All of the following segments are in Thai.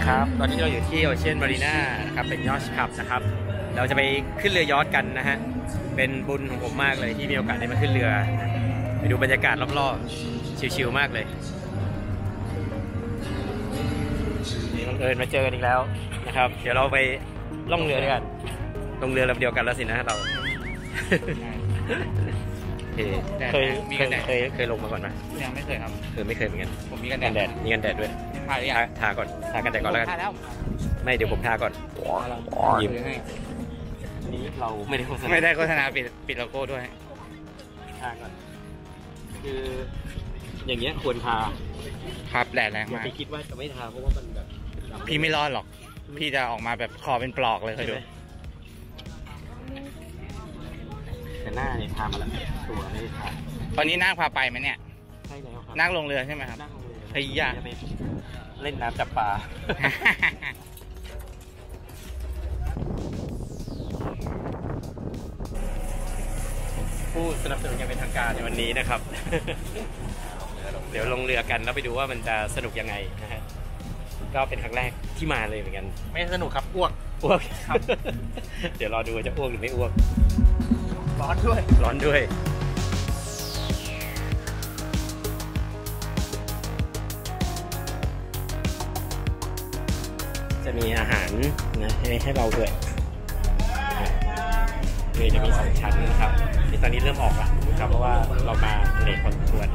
ครับตอนนี้เราอยู่ที่โอเชียนมารีนานะครับเป็นยอชท์คลับนะครับเราจะไปขึ้นเรือยอชท์กันนะฮะเป็นบุญของผมมากเลยที่มีโอกาสได้มาขึ้นเรือไปดูบรรยากาศรอบๆชิลๆมากเลยบังเอิญมาเจอกันอีกแล้วนะครับเดี๋ยวเราไปล่องเรือด้วยกันลงเรือลำเดียวกันแล้วสินะเราเคยลงมาก่อนไหมยังไม่เคยครับไม่เคยเหมือนกันผมมีกันแดดมีกันแดดด้วยทาก่อนทากันแดดก่อนแล้วกันไม่เดี๋ยวผมทาก่อนยิ้มนี่เราไม่ได้โฆษณาปิดโลโก้ด้วยทาก่อนคืออย่างเงี้ยควรทาครับแดดแรงมากพี่คิดว่าจะไม่ทาเพราะว่ามันแบบพี่ไม่รอดหรอกพี่จะออกมาแบบคอเป็นปลอกเลยเคยดูแต่หน้าเนี่ยทามาแล้วตัวไม่ได้ทาตอนนี้นาคพาไปไหมเนี่ยใช่แล้วครับนาคลงเรือใช่ไหมครับเฮียเล่นน้ำจับปลาผู้สนับสนุนอย่างเป็นทางการในวันนี้นะครับเดี๋ยวลงเรือกันแล้วไปดูว่ามันจะสนุกยังไงนะฮะก็เป็นครั้งแรกที่มาเลยเหมือนกันไม่สนุกครับอ้วกครับเดี๋ยวรอดูว่าจะอ้วกหรือไม่อ้วกร้อนด้วยจะมีอาหารนะให้เราด้วยเลยจะมี2ชั้นนะครับที่ตอนนี้เริ่มออกแล้วครับเพราะว่าเรามาเลทพอสมควร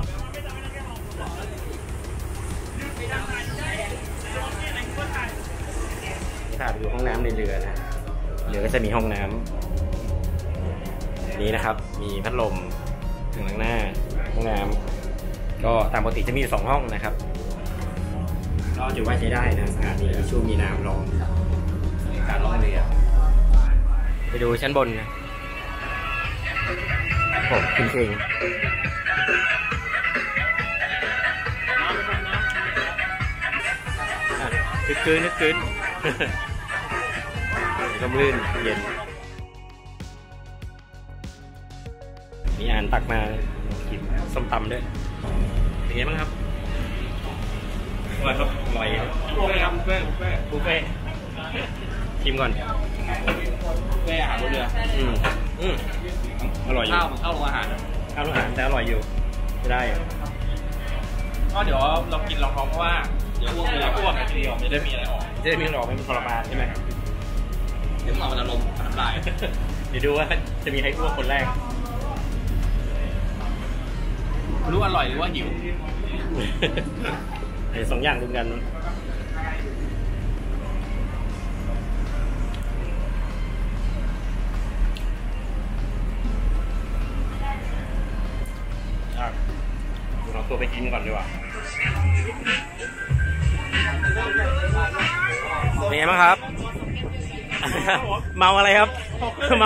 ถ้าดูห้องน้ำในเรือนะเรือก็จะมีห้องน้ำนี้นะครับมีพัดลมถึงหน้าห้องน้ำก็ตามปกติจะมีอยู่2ห้องนะครับก็ถือว่าใช้ได้นะสถานนี้ช่วงมีน้ำรองการล่องเรือไปดูชั้นบนนะผมจริงๆนึกคืนร่มรื่นเย็นมีอาหารตักมากินส้มตำด้วยเป็นไงบ้างครับอร่อยครับอร่อยครับบุฟเฟ่ชิมก่อนบุฟเฟ่อาหารบนเรืออร่อยอยู่ข้าวโรงอาหารแต่อร่อยอยู่ไม่ได้ก็เดี๋ยวเรากินลองท้องเพราะว่าเดี๋ยวอ้วกทีเดียวไม่ได้มีอะไรออกจะมีอะไรออกไม่เป็นทรมานใช่ไหมเดี๋ยวเอามันลมน้ำลายเดี๋ยวดูว่าจะมีใครอ้วกคนแรกรู้อร่อยหรือว่าหิวไอ้2 อย่างรวมกันเราตัวไปกินก่อนดีกว่าเป็นไงบ้างครับเมาอะไรครับเมา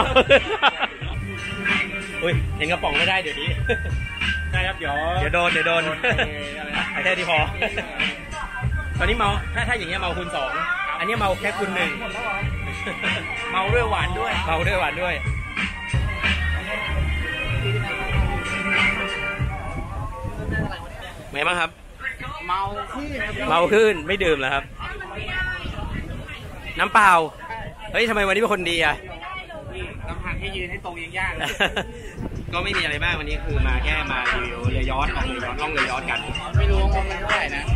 อุ้ยเห็นกระป๋องไม่ได้เดี๋ยวนี้ใช่ครับเดี๋ยวโดนแค่ที่พอตอนนี้เมาถ้าอย่างเงี้ยเมาคูณ2อันนี้เมาแค่คูณ1เมาด้วยหวานด้วยไงบ้างครับเมาขึ้นไม่ดื่มเหรอครับน้ำเปล่าเฮ้ยทำไมวันนี้เป็นคนดีอ่ะลำพังให้ยืนให้ตรงยังยากก็ไม่มีอะไรมากวันนี้คือมาแค่มารีวิวเรือยอชท์ล่องเรือยอชท์กันไม่รู้ว่ามันเท่าไหร่นะ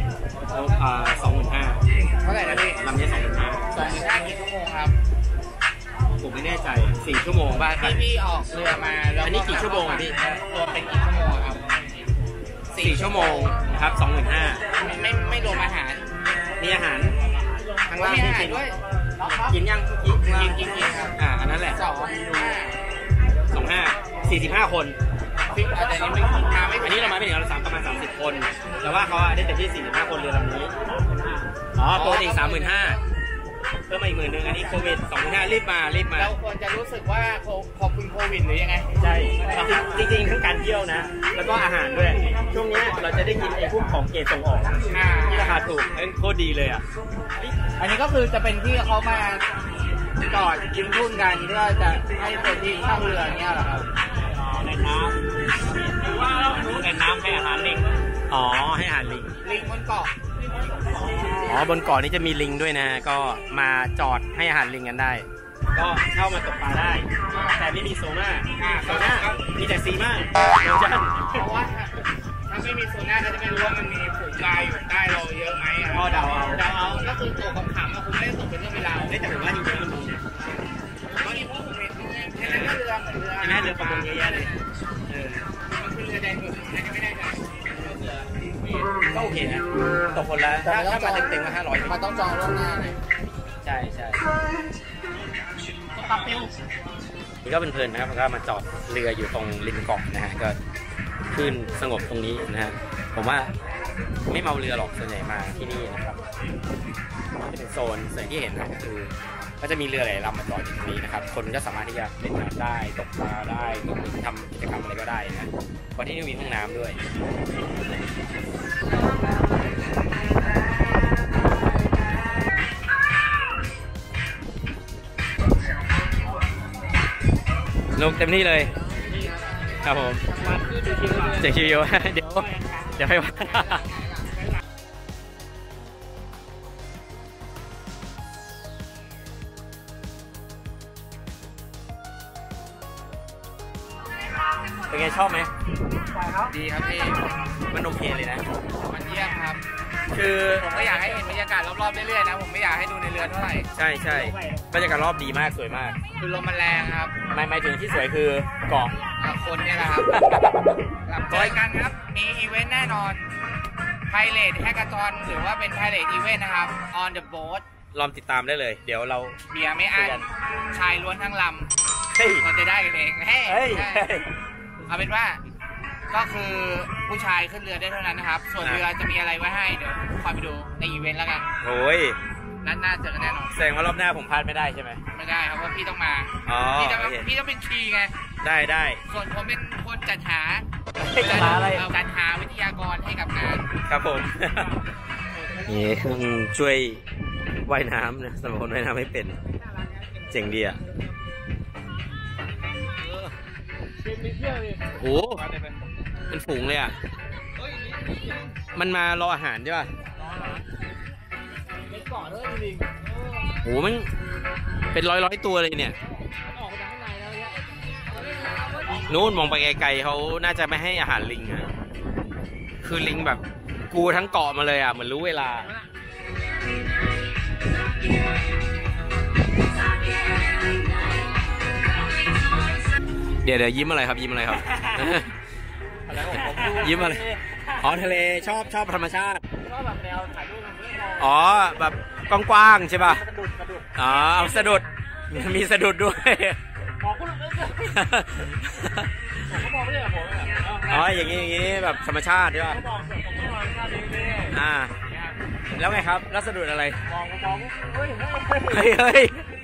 25,000 เท่าไหร่นะพี่ลำนี้ 25,000กี่ชั่วโมงครับผมไม่แน่ใจ4 ชั่วโมงบ้างครับพี่ออกเรือมาแล้วอันนี้กี่ชั่วโมงอ่ะพี่รวมเป็นกี่ชั่วโมงครับ 4 ชั่วโมงนะครับ25,000 ไม่รวมอาหารมีอาหารข้างล่างมีอาหารด้วยกินยังกินครับอันนั้นแหละ45 คนแต่นี้ไม่มาไม่อันนี้เรามาไม่ถึงเราประมาณ30 คนแต่ว่าเขาได้แต่ที่45 คนเรือลำนี้ตัวอีก 35,000เพิ่มมาอีก10,000อันนี้โควิด25,000รีบมาเราควรจะรู้สึกว่าขอบคุณโควิดหรือยังไงใช่จริงทั้งการเที่ยวนะแล้วก็อาหารด้วยช่วงนี้เราจะได้กินไอ้พวกของเกรดส่งออกที่ราคาถูกโคตรดีเลยอ่ะอันนี้ก็คือจะเป็นที่เขามาจอดกินทุนกันเพื่อจะให้คนที่เข้าเรือเนี่ยเหรอครับในน้ำให้อาหารลิงให้อาหารลิงบนเกาะอ๋อบนเกาะนี้จะมีลิงด้วยนะก็มาจอดให้อาหารลิงกันได้ก็เข้ามาตกปลาได้แต่ไม่มีโซน่ามีแต่ซีมาเพราะว่าถ้าไม่มีโซน่าก็จะไม่รู้ว่ามันมีฝูงปลาอยู่ใต้เราเยอะไหมก็เดาเอาก็คือตัวขำๆคุณไม่ได้ตกเป็นเรื่องเวลาแต่ผมว่าจริงๆมันมีเพราะที่พวกผมเห็นแค่นั้นก็เรือเหมือนเรือแค่นั้นเรือประมงเยอะแยะเลยมันคือเรือแดงหมดไม่ได้ใจก็โอเคนะตกคนละถ้ามาเต็มๆก็500 มันต้องจองล่วงหน้าเลยใช่ปักปิวนี่ก็เป็นเพลินนะครับก็มาจอดเรืออยู่ตรงริมเกาะนะฮะก็ขึ้นสงบตรงนี้นะฮะผมว่าไม่เมาเรือหรอกส่วนใหญ่มาที่นี่นะครับจะเป็นโซนส่วนที่เห็นนะคือก็จะมีเรือหลายลำมาจอดอยู่ตรงนี้นะครับคนก็สามารถที่จะเล่นน้ำได้ตกปลาได้ทำกิจกรรมอะไรก็ได้นะเพราะที่นี่มีห้องน้ำด้วยลงเต็มที่เลยครับผมเจ๋งชิวๆเดี๋ยวให้ว่าเป็นไงชอบไหมดีครับพี่มันโอเคเลยนะมันเยี่ยมครับคือผมก็อยากให้เห็นบรรยากาศรอบๆเรื่อยๆนะผมไม่อยากให้ดูในเรือเท่าไหร่ใช่บรรยากาศรอบดีมากสวยมากคือลมมันแรงครับไม่ถึงที่สวยคือเกาะกับคนเนี่ยแหละครับเจอกันครับมีอีเวนต์แน่นอนPilot Hackathon หรือว่าเป็น Pilot Event นะครับ On the boat ลองติดตามได้เลยเดี๋ยวเราเบียร์ไม่อั้นชายล้วนทั้งลำเราจะได้กันเองเอาเป็นว่าก็คือผู้ชายขึ้นเรือได้เท่านั้นนะครับส่วนเรือจะมีอะไรไว้ให้เดี๋ยวคอยไปดูในอีเวนต์แล้วกันโอ้ยนั่นน่าเจอกันแน่นอนแสดงว่ารอบหน้าผมพลาดไม่ได้ใช่ไหมไม่ได้ครับเพราะพี่ต้องมาพี่ต้องเป็นคีย์ไงได้ส่วนผมเป็นคนจัดหาอะไรจัดหาวิทยากรให้กับงานครับผมนี่ช่วยว่ายน้ำนะสำหรับคนว่ายน้ำไม่เป็นเจ๋งดีอ่ะโอ้เป็นฝูงเลยอ่ะมันมารออาหารใช่ป่ะโอ้มันเป็นร้อยตัวเลยเนี่ยนู้นมองไปไกลๆเขาน่าจะไม่ให้อาหารลิงอ่ะคือลิงแบบกูทั้งเกาะมาเลยอ่ะเหมือนรู้เวลาเดี๋ยวยิ้มอะไรครับยิ้มอะไรครับยิ้มอะไรอ๋อทะเลชอบธรรมชาติชอบแบบแนวถ่ายรูปอ๋อแบบกว้างๆใช่ป่ะอ๋อเอาสะดุดมีสะดุดด้วยอ๋ออย่างนี้แบบธรรมชาติใช่ป่ะแล้วไงครับแล้วสะดุดอะไรเฮ้ย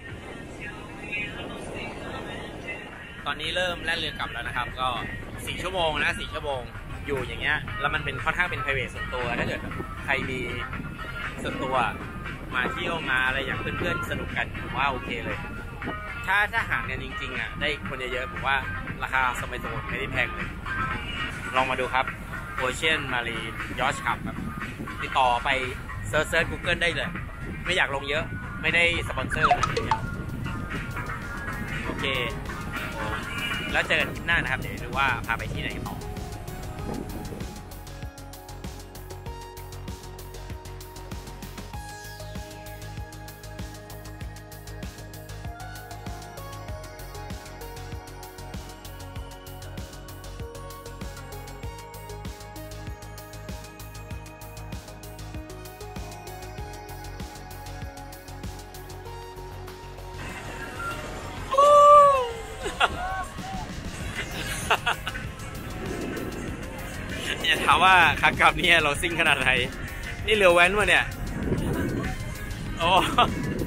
ตอนนี้เริ่มแล่นเรือกลับแล้วนะครับก็4 ชั่วโมงนะ4 ชั่วโมงอยู่อย่างเงี้ยแล้วมันเป็นค่อนข้างเป็น private ส่วนตัวถ้าเกิดใครมีส่วนตัวมาเที่ยวมาอะไรอย่างเพื่อนๆสนุกกันผมว่าโอเคเลยถ้าหางกันจริงๆอ่ะได้คนเยอะๆผมว่าราคาสมัยสมุนไม่ได้แพงเลยลองมาดูครับ Ocean Marine Yacht Club แบบติดต่อไปเซิร์ช Google ได้เลยไม่อยากลงเยอะไม่ได้สปอนเซอร์อะไรอย่างเงี้ยโอเคแล้วเจอกันคลิปหน้านะครับเดี๋ยวดูว่าพาไปที่ไหนต่ออย่าถามว่าขากลับเนี่ยเราซิ่งขนาดไหนนี่เรือแว้นวะเนี่ยโอ้